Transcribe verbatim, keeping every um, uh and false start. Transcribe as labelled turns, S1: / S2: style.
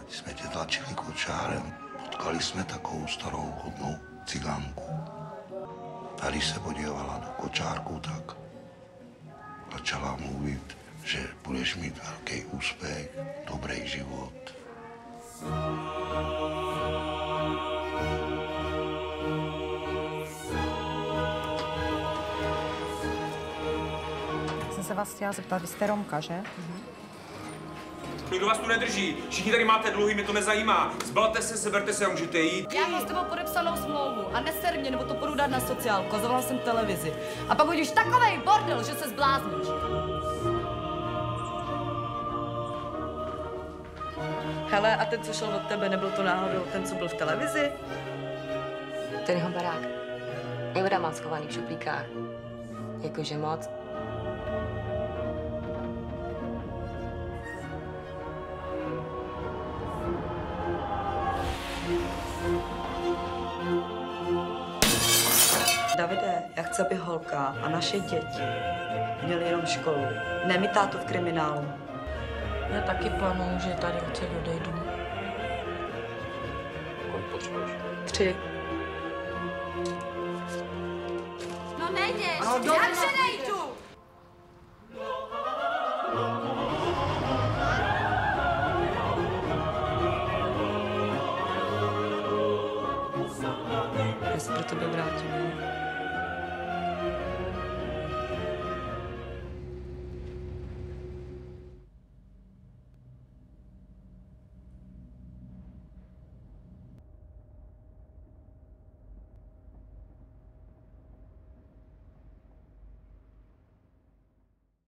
S1: jsme tě tlačili kočárem. Potkali jsme takovou starou hodnou cigánku. A když se podívala do kočárku, tak začala mluvit, že budeš mít velký úspěch, dobrý život.
S2: Jsem se vás chtěla zeptat, vy jste Romka, že? Mhm.
S3: Nikdo vás tu nedrží. Všichni tady máte dluhy, mě to nezajímá. Zbalte se, seberte se a můžete jít.
S4: Já mám s tebou podepsanou smlouvu a neser mě, nebo to půjdu dát na sociálku a zavolal jsem televizi. A pak budeš takovej bordel, že se zblázníš. Hele, a ten, co šel od tebe, nebyl to náhodou ten, co byl v televizi?
S5: Ten jeho barák. Nebude mám schovaný v šuplíkách. Jakože moc.
S4: Davide, já chci, aby holka a naše děti měly jenom školu. Ne mi tátu v kriminálu.
S6: Já taky plánuju, že tady odsaď odejdu.
S3: Kolik potřebuješ?
S4: Tři.
S7: No nejdeš,
S4: No,
S7: jak že